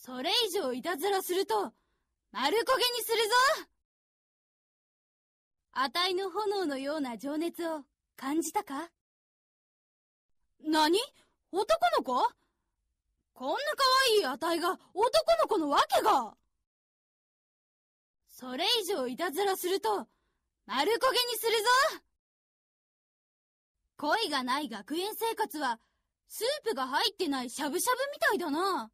それ以上いたずらすると、丸焦げにするぞ。あたいの炎のような情熱を感じたか？何？男の子？こんな可愛いあたいが男の子のわけが。それ以上いたずらすると、丸焦げにするぞ。恋がない学園生活は、スープが入ってないしゃぶしゃぶみたいだな。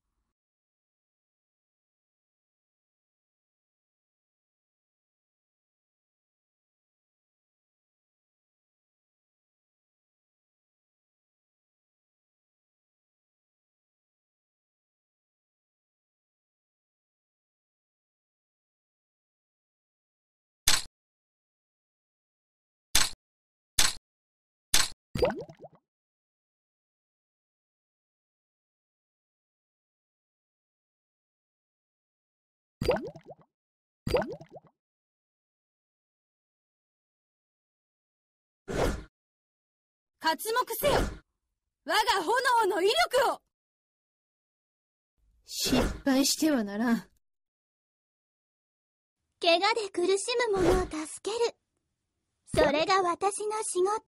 刮目せよ、我が炎の威力を。 失敗してはならん。 怪我で苦しむ者を助ける。それが私の仕事。